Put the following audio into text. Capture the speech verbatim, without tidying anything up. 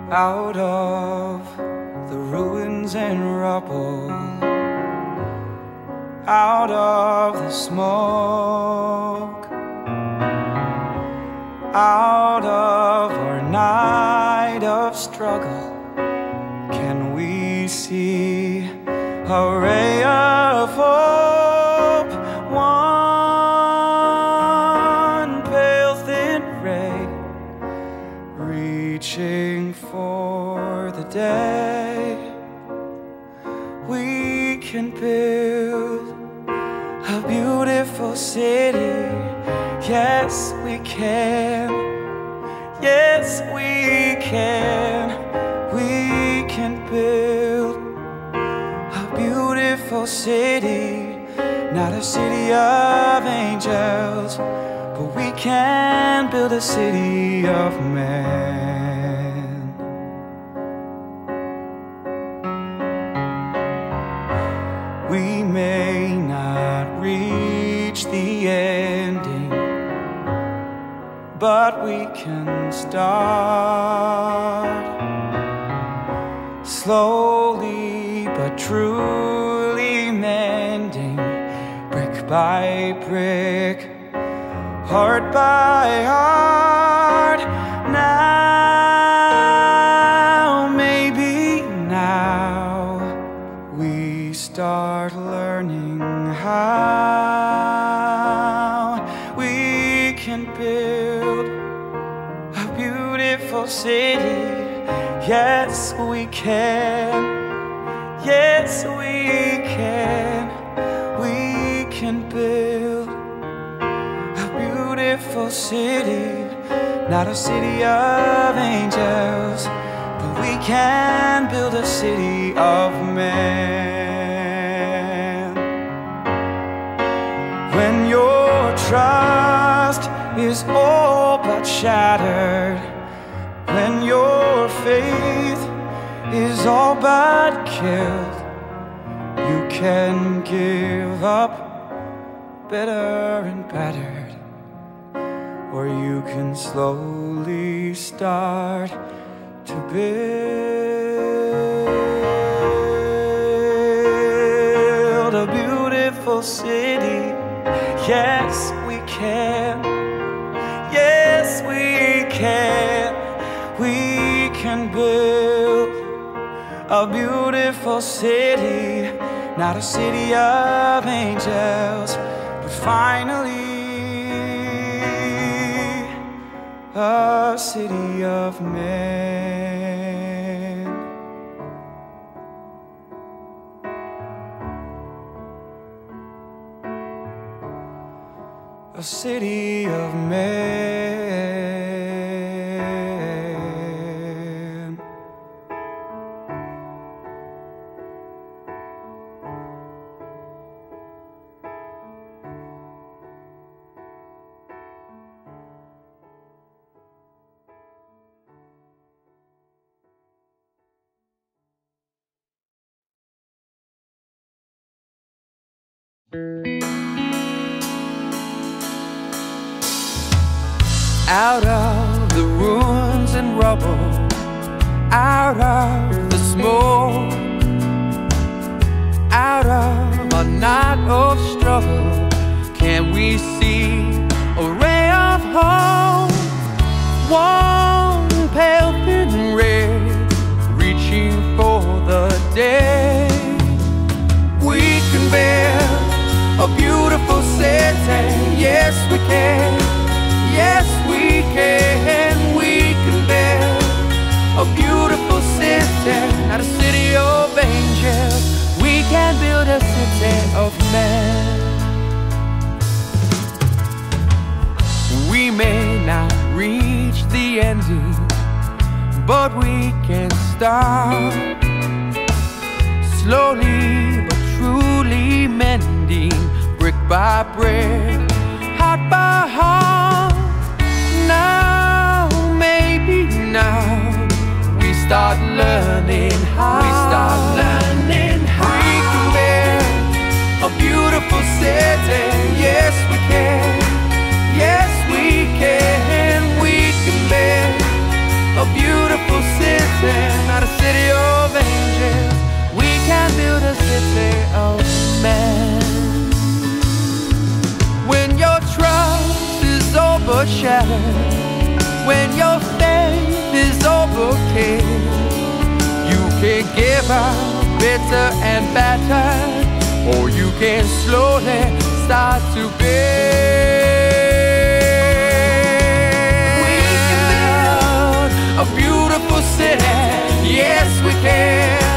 out of the ruins and rubble, out of the smoke, out of our night of struggle, can we see a ray of hope? One pale thin ray reaching for the day. We can build a beautiful city. Yes, we can. Yes, we can. We can build a beautiful city. Not a city of angels, but we can build a city of men. We may not reach the ending, but we can start slowly but truly mending, brick by brick, heart by heart. Now, maybe now, we start learning how we can build a beautiful city. Yes, we can. Yes, we can. We can build a beautiful city. Not a city of angels, but we can build a city of men. When your trust is all but shattered, when your faith is all but killed, you can give up better and battered, or you can slowly start to build a beautiful city. Yes, we can. Yes, we can. We can build a beautiful city. Not a city of angels, but finally a city of men. A city of men. Out of the ruins and rubble, out of the smoke, out of a night of struggle, can we see a ray of hope? One pale thin ray reaching for the day. We can build a beautiful city. Yes, we can. Yes, we can. We can build a beautiful city. Not a city of angels. We can build a city of men. We may not reach the ending, but we can start slowly but truly mending, brick by brick, heart by heart. Now, maybe now, we start learning how. We start learning how we can build a beautiful city. Yes, we can. Yes, we can. We can build a beautiful city. when your faith is overcame. You can give up bitter and battered, or you can slowly start to build. We can build a beautiful city, yes we can.